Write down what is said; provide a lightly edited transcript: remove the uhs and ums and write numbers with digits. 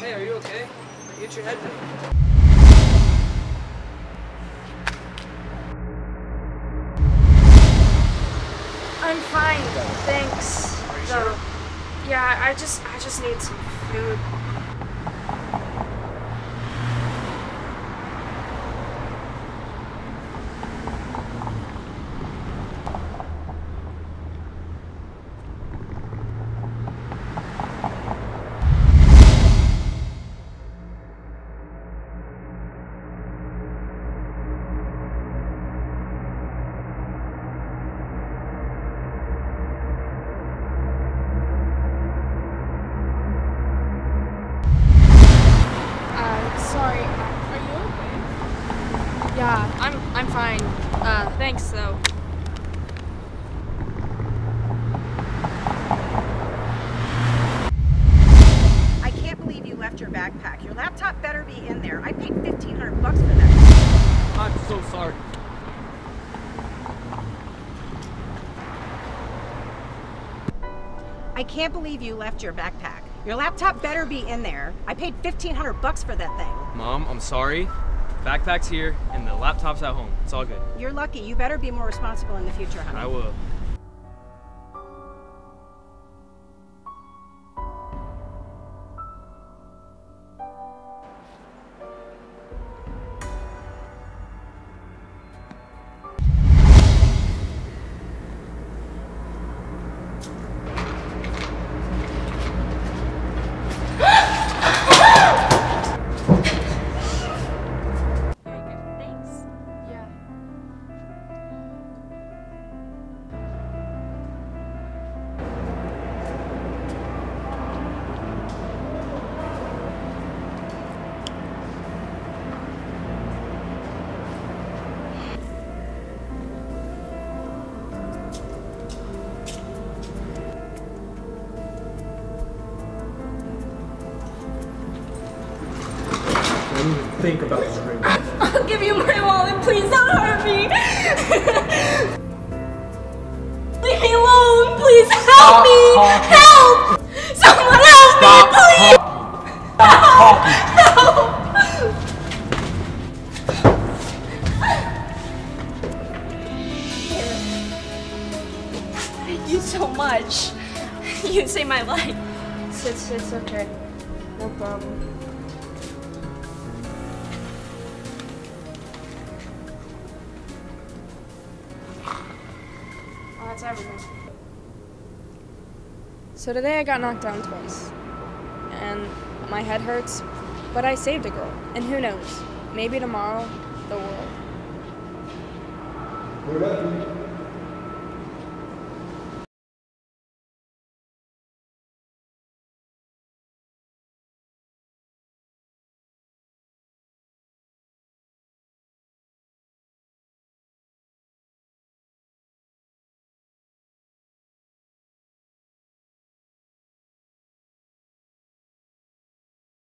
Hey, are you okay? Get your head down. I'm fine, thanks. Are you sure? Yeah, I just need some food. Sorry, are you okay? Yeah, I'm fine. Thanks though. I can't believe you left your backpack. Your laptop better be in there. I paid $1,500 for that. I'm so sorry. I can't believe you left your backpack. Your laptop better be in there. I paid $1,500 for that thing. Mom, I'm sorry. Backpack's here and the laptop's at home. It's all good. You're lucky. You better be more responsible in the future, honey. I will. Think about this ring. I'll give you my wallet, please don't hurt me. Leave me alone, please help me. Help! Someone help me, please. Help! Thank you so much. You saved my life. It's okay. No problem. That's everything. So today I got knocked down twice, and my head hurts, but I saved a girl, and who knows, maybe tomorrow, the world. We're ready.